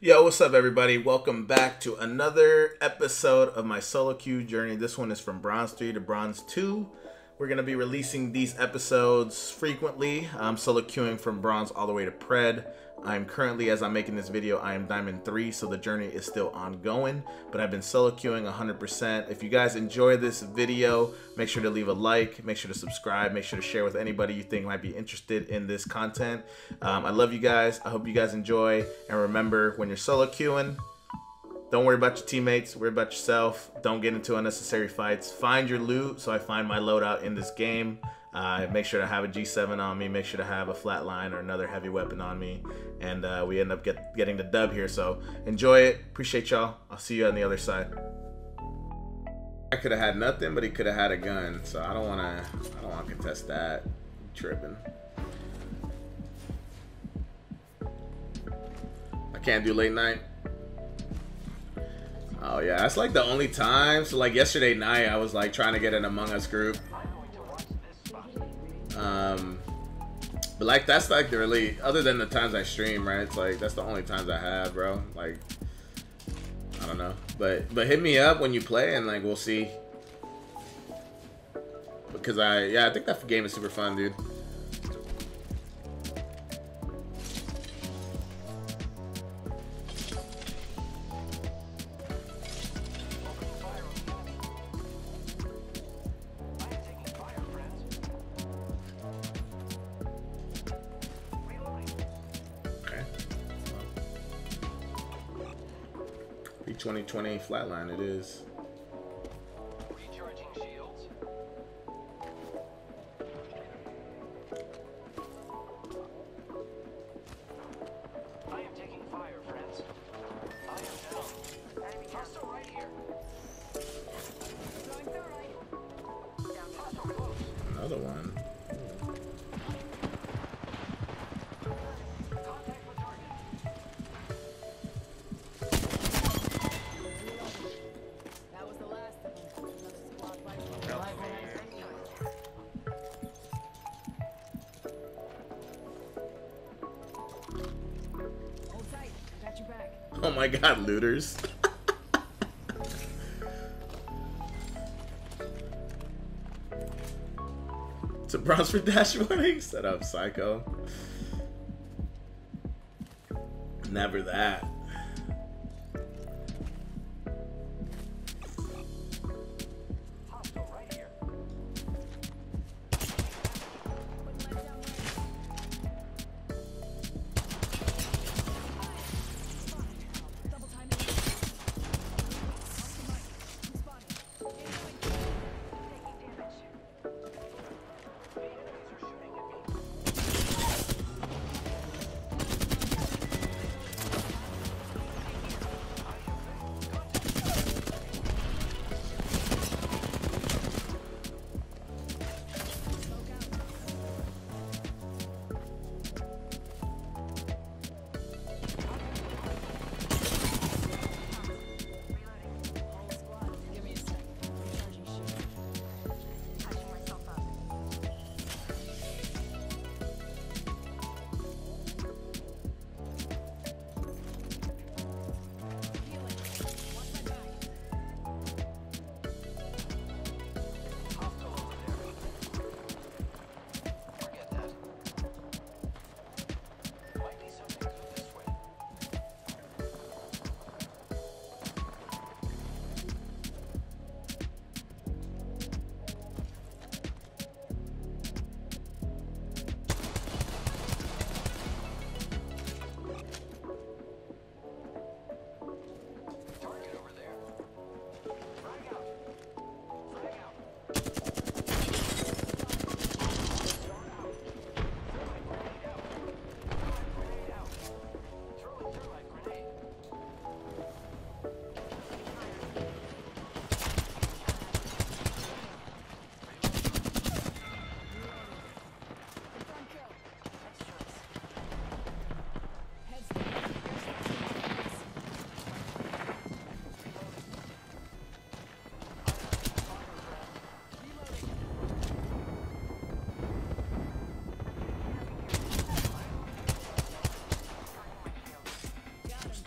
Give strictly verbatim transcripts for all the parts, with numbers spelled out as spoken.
Yo, what's up everybody? Welcome back to another episode of my solo queue journey. This one is from Bronze three to Bronze two. We're going to be releasing these episodes frequently. I'm solo queuing from Bronze all the way to Pred. I'm currently, as I'm making this video, I am Diamond three, so the journey is still ongoing, but I've been solo queuing one hundred percent. If you guys enjoy this video, make sure to leave a like, make sure to subscribe, make sure to share with anybody you think might be interested in this content. Um, I love you guys. I hope you guys enjoy, and remember, when you're solo queuing, don't worry about your teammates, worry about yourself. Don't get into unnecessary fights. Find your loot, so I find my loadout in this game. Uh, make sure to have a G seven on me, make sure to have a flatline or another heavy weapon on me, and uh, we end up get, getting the dub here. So enjoy it. Appreciate y'all. I'll see you on the other side. I could have had nothing, but he could have had a gun, so I don't want to I don't want to contest that. I'm tripping. I can't do late night. Oh yeah, that's like the only time. So like yesterday night, I was like trying to get an Among Us group. Um, but like that's like the really, other than the times I stream, right? It's like that's the only times I have, bro. Like I don't know, but but hit me up when you play, and like we'll see. Because I yeah, I think that game is super fun, dude. twenty twenty flatline it is. Recharging shields. I am taking fire, friends. I am down. Enemy hostile right here. Hostile close. Another one. Oh my god, looters. It's a bronze for dash warning. Set up, psycho. Never that.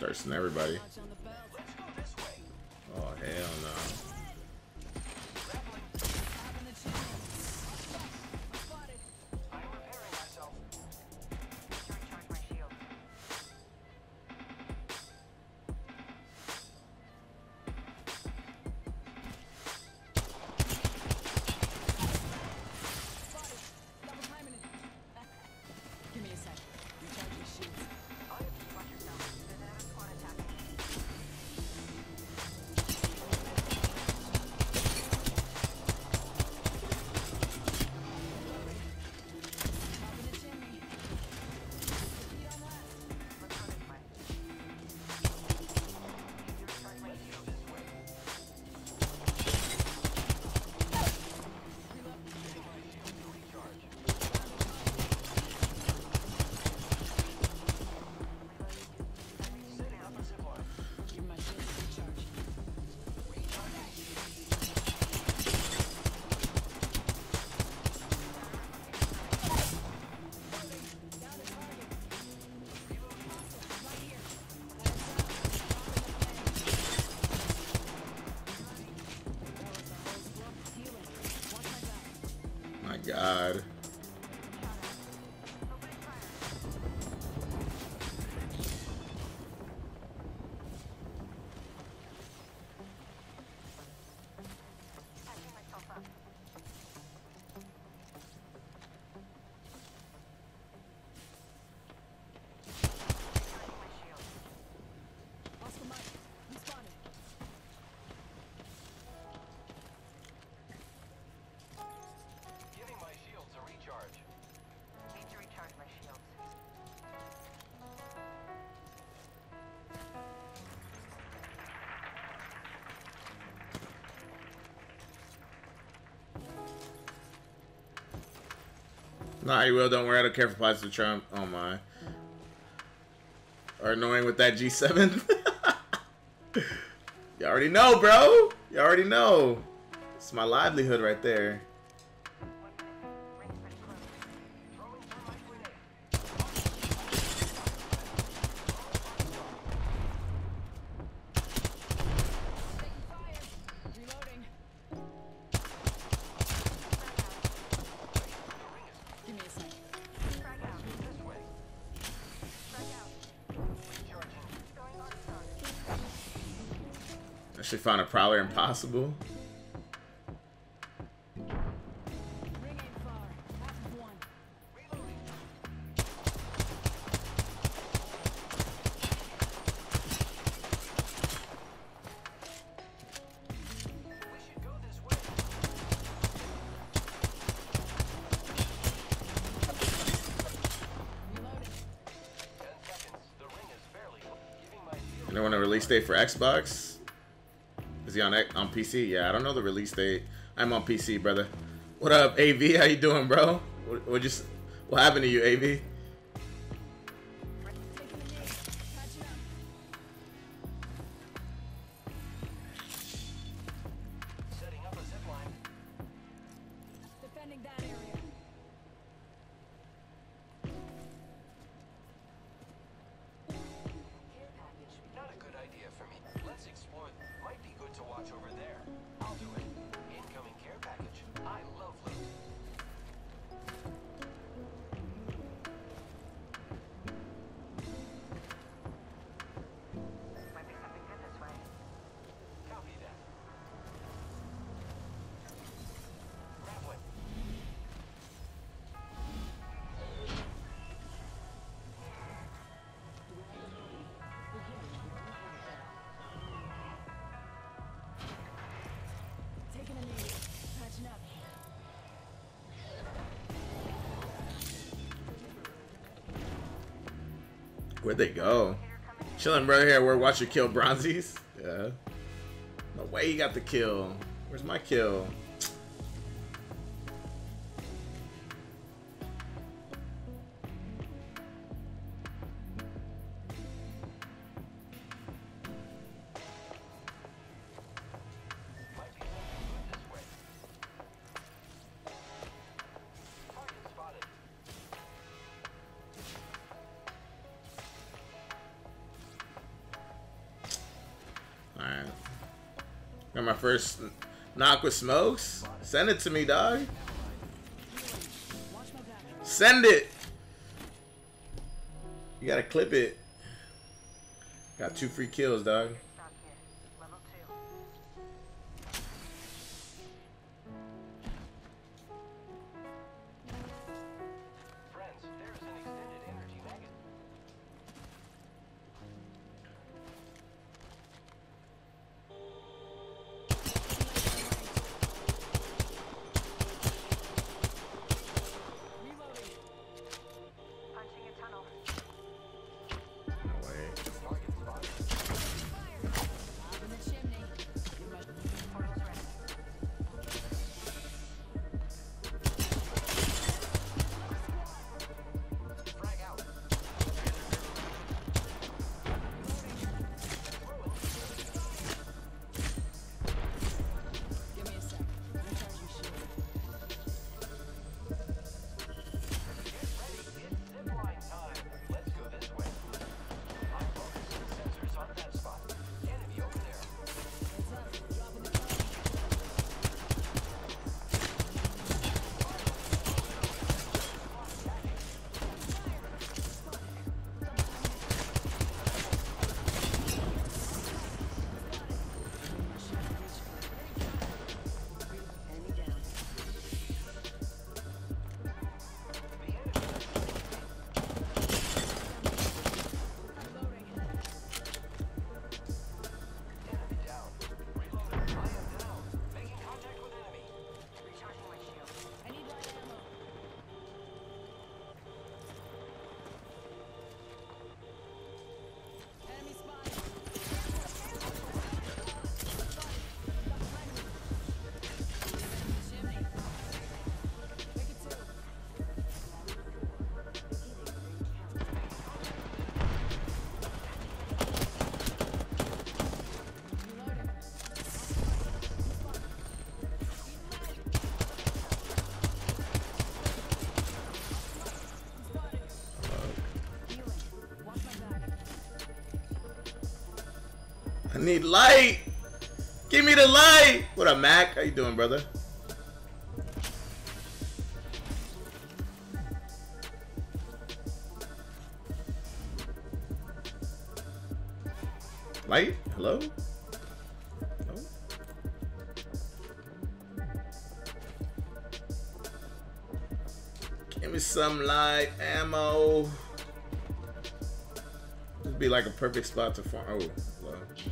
first than everybody. Oh, hell no. God. Nah, you will. Don't worry. I don't care for President Trump. Oh my. Or annoying with that G seven. You already know, bro. You already know. It's my livelihood right there. Actually found a prowler impossible. You want a release date for Xbox? Is he on on P C? Yeah, I don't know the release date. I'm on P C, brother. What up, A V? How you doing, bro? What, what just what happened to you, A V? Where'd they go? Chilling, bro. Here, we're watching kill Bronzies. Yeah. No way you got the kill. Where's my kill? Alright. Got my first knock with smokes. Send it to me, dog. Send it. You gotta clip it. Got two free kills, dog. I need light. Give me the light. What up, Mac? How you doing, brother? Light? Hello? Hello? Give me some light ammo. This would be like a perfect spot to farm. Oh, hello.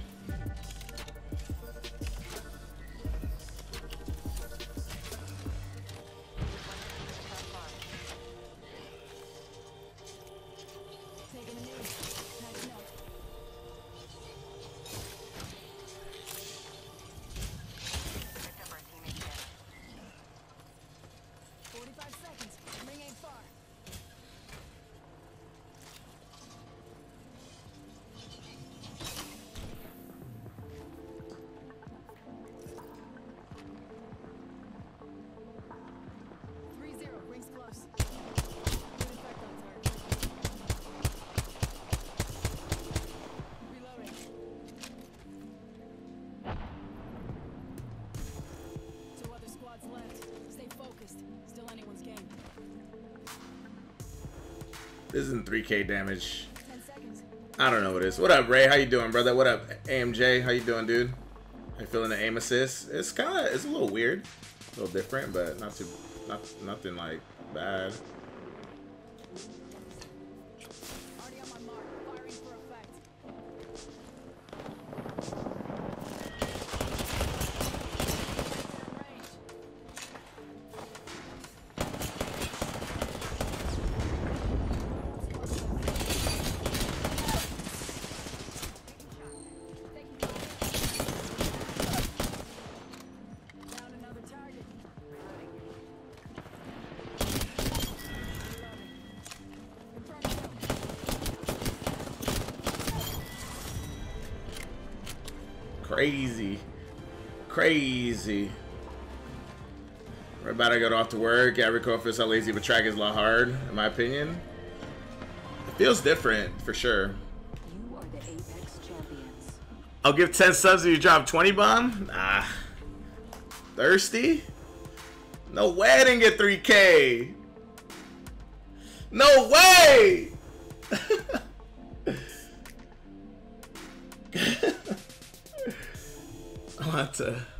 This isn't three K damage. I don't know what it is. What up, Ray? How you doing, brother? What up, A M J? How you doing, dude? How you feeling the aim assist? It's kind of, it's a little weird, a little different, but not too, not nothing like bad. Crazy. Crazy. We're about to get off to work. Yeah, Rico feels so lazy, but track is a lot hard, in my opinion. It feels different, for sure. You are the Apex champions. I'll give ten subs if you drop twenty bomb? Nah. Thirsty? No way I didn't get three K. No way! I want to...